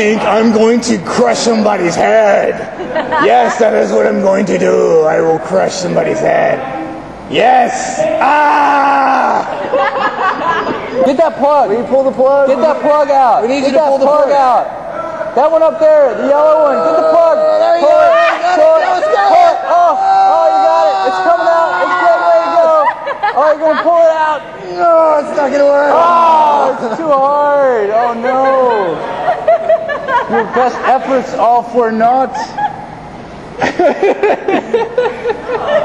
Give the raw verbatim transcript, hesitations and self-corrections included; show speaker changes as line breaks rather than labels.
think I'm going to crush somebody's head. Yes, that is what I'm going to do. I will crush somebody's head. Yes! Ah!
Get that plug.
Will you pull the plug?
Get that plug out.
We need
Get
you to
that
pull the
plug
plug
out. That one up there, the yellow one. Get the plug.
There you
Pull
go.
it.
Got
Pull
it.
it.
Let's go.
Pull it. Oh, oh, you got it. It's coming out. It's getting ready to go. Oh, you're going to pull it out.
No, it's not going to work.
Oh, it's too hard. Oh, no. Your best efforts all for naught.